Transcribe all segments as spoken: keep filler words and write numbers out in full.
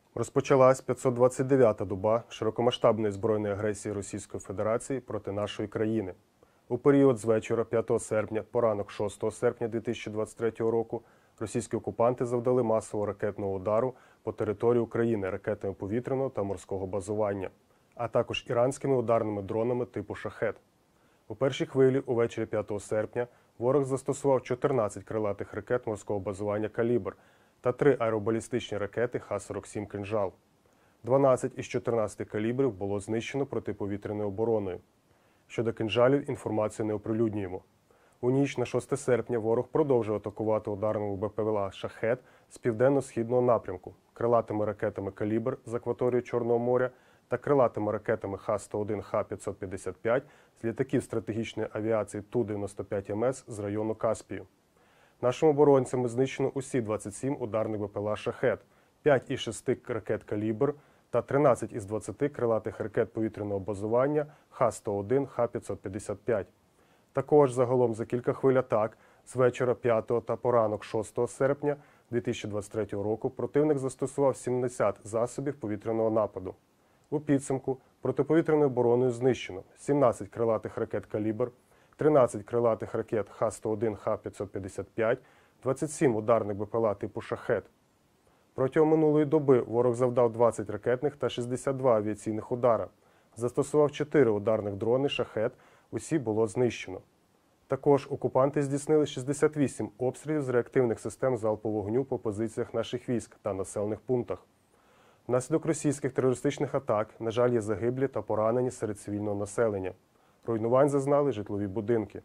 Розпочалась п'ятсот двадцять дев'ята доба широкомасштабної збройної агресії Російської Федерації проти нашої країни. У період з вечора п'ятого серпня по ранок шостого серпня дві тисячі двадцять третього року російські окупанти завдали масового ракетного удару по території України ракетами повітряного та морського базування, а також іранськими ударними дронами типу «Шахед». У першій хвилі увечері п'ятого серпня ворог застосував чотирнадцять крилатих ракет морського базування «Калібр» та три аеробалістичні ракети Х сорок сім «Кинжал». дванадцять із чотирнадцяти калібрів було знищено протиповітряною обороною. Щодо «Кинжалів» інформацію не оприлюднюємо. У ніч на шосте серпня ворог продовжив атакувати ударними БПЛА «Шахед» з південно-східного напрямку, крилатими ракетами «Калібр» з акваторії Чорного моря та крилатими ракетами Х сто один, Х п'ятсот п'ятдесят п'ять з літаків стратегічної авіації Ту дев'яносто п'ять Ем С з району Каспію. Нашими оборонцями знищено усі двадцять сім ударних БПЛА «Шахед», п'ять із шести ракет «Калібр» та тринадцять із двадцяти крилатих ракет повітряного базування Х сто один, Х п'ятсот п'ятдесят п'ять. Також загалом за кілька хвиль атак з вечора п'ятого та по ранок шостого серпня дві тисячі двадцять третього року противник застосував сімдесят засобів повітряного нападу. У підсумку протиповітряною обороною знищено сімнадцять крилатих ракет «Калібр», тринадцять крилатих ракет Х сто один, Х п'ятсот п'ятдесят п'ять, двадцять сім ударних БПЛА типу «Шахед». Протягом минулої доби ворог завдав двадцять ракетних та шістдесят два авіаційних удара. Застосував чотири ударних дрони «Шахед», усі було знищено. Також окупанти здійснили шістдесят вісім обстрілів з реактивних систем залпового вогню по позиціях наших військ та населених пунктах. Внаслідок російських терористичних атак, на жаль, є загиблі та поранені серед цивільного населення. Руйнувань зазнали житлові будинки.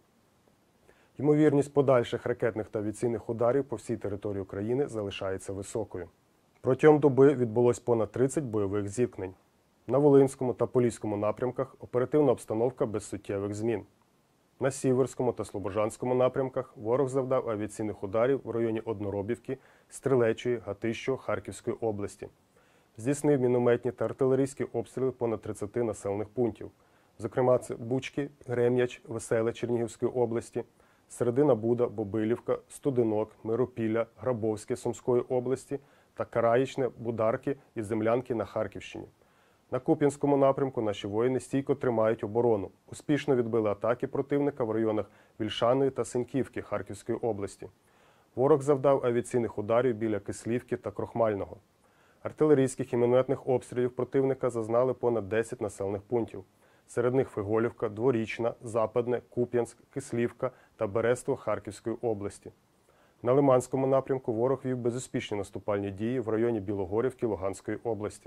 Ймовірність подальших ракетних та авіаційних ударів по всій території України залишається високою. Протягом доби відбулось понад тридцять бойових зіткнень. На Волинському та Поліському напрямках оперативна обстановка без суттєвих змін. На Сіверському та Слобожанському напрямках ворог завдав авіаційних ударів в районі Одноробівки, Стрілечої, Гатищого, Харківської області. Здійснив мінометні та артилерійські обстріли понад тридцяти населених пунктів. Зокрема, це Бучки, Грем'яч, Веселе Чернігівської області, Середина Буда, Бобилівка, Студинок, Миропілля, Грабовське Сумської області та Караїчне, Бударки і Землянки на Харківщині. На Куп'янському напрямку наші воїни стійко тримають оборону. Успішно відбили атаки противника в районах Вільшаної та Синьківки Харківської області. Ворог завдав авіаційних ударів біля Кислівки та Крохмального. Артилерійських і мінометних обстрілів противника зазнали понад десять населених пунктів. Серед них Фиголівка, Дворічна, Западне, Куп'янськ, Кислівка та Берество Харківської області. На Лиманському напрямку ворог вів безуспішні наступальні дії в районі Білогорівки Луганської області.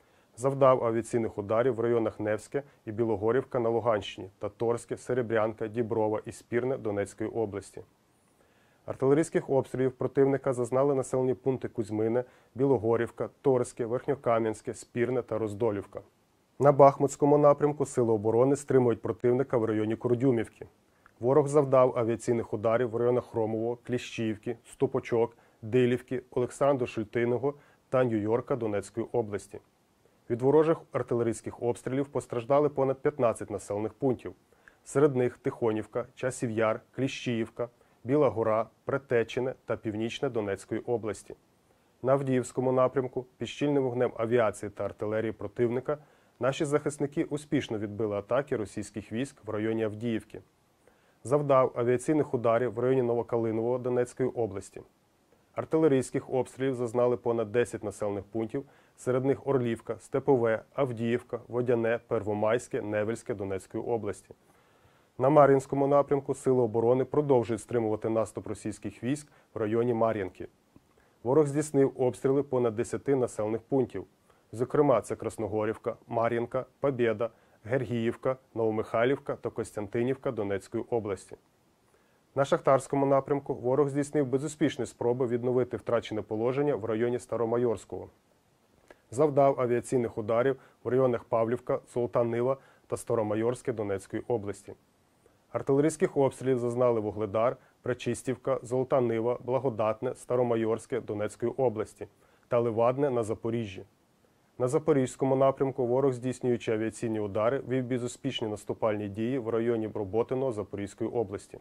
Завдав авіаційних ударів в районах Невське і Білогорівка на Луганщині та Торське, Серебрянка, Діброва і Спірне Донецької області. Артилерійських обстрілів противника зазнали населені пункти Кузьмине, Білогорівка, Торське, Верхньокам'янське, Спірне та Роздолівка. На Бахмутському напрямку сили оборони стримують противника в районі Курдюмівки. Ворог завдав авіаційних ударів в районах Хромового, Кліщіївки, Ступочок, Дилівки, Олександро-Шультиного та Нью-Йорка Донецької області. Від ворожих артилерійських обстрілів постраждали понад п'ятнадцять населених пунктів. Серед них Тихонівка, Часів Яр, Кліщіївка, Біла Гора, Претечине та Північне Донецької області. На Авдіївському напрямку під щільним вогнем авіації та артилерії противника наші захисники успішно відбили атаки російських військ в районі Авдіївки. Завдав авіаційних ударів в районі Новокалинового Донецької області. Артилерійських обстрілів зазнали понад десять населених пунктів, серед них Орлівка, Степове, Авдіївка, Водяне, Первомайське, Невельське Донецької області. На Мар'їнському напрямку сили оборони продовжують стримувати наступ російських військ в районі Мар'їнки. Ворог здійснив обстріли понад десяти населених пунктів. Зокрема, це Красногорівка, Мар'їнка, Побєда, Гергіївка, Новомихайлівка та Костянтинівка Донецької області. На Шахтарському напрямку ворог здійснив безуспішні спроби відновити втрачене положення в районі Старомайорського. Завдав авіаційних ударів в районах Павлівка, Золота Нива та Старомайорське Донецької області. Артилерійських обстрілів зазнали Вугледар, Пречистівка, Золота Нива, Благодатне, Старомайорське Донецької області та Левадне на Запоріжжі. На Запорізькому напрямку ворог, здійснюючи авіаційні удари, вів безуспішні наступальні дії в районі Роботиного Запорізької області.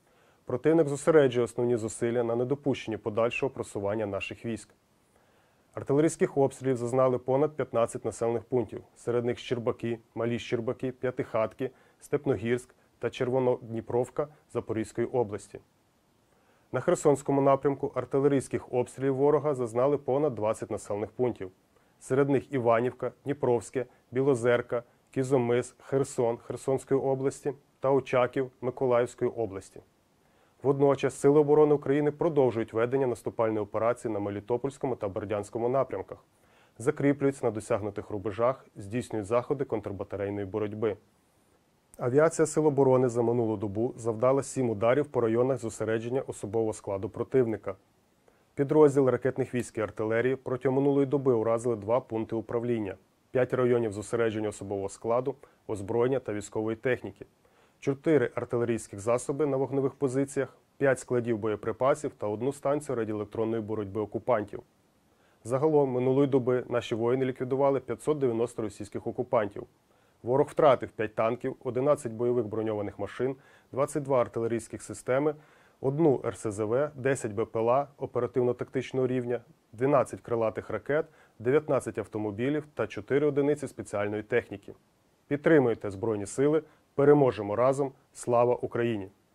Противник зосереджує основні зусилля на недопущенні подальшого просування наших військ. Артилерійських обстрілів зазнали понад п'ятнадцять населених пунктів. Серед них Щербаки, Малі Щербаки, П'ятихатки, Степногірськ та Червонодніпровка Запорізької області. На Херсонському напрямку артилерійських обстрілів ворога зазнали понад двадцять населених пунктів. Серед них Іванівка, Дніпровське, Білозерка, Кізомис, Херсон Херсонської області та Очаків Миколаївської області. Водночас Сили оборони України продовжують ведення наступальної операції на Мелітопольському та Бердянському напрямках, закріплюються на досягнутих рубежах, здійснюють заходи контрбатарейної боротьби. Авіація Сил оборони за минулу добу завдала сім ударів по районах зосередження особового складу противника. Підрозділ ракетних військ і артилерії протягом минулої доби уразили два пункти управління, п'ять районів зосередження особового складу, озброєння та військової техніки, чотири артилерійських засоби на вогневих позиціях, п'ять складів боєприпасів та одну станцію радіоелектронної боротьби окупантів. Загалом минулої доби наші воїни ліквідували п'ятсот дев'яносто російських окупантів. Ворог втратив п'ять танків, одинадцять бойових броньованих машин, двадцять два артилерійських системи, одну ер ес зе ве, десять бе пе ел а оперативно-тактичного рівня, дванадцять крилатих ракет, дев'ятнадцять автомобілів та чотири одиниці спеціальної техніки. Підтримуйте Збройні Сили, переможемо разом! Слава Україні!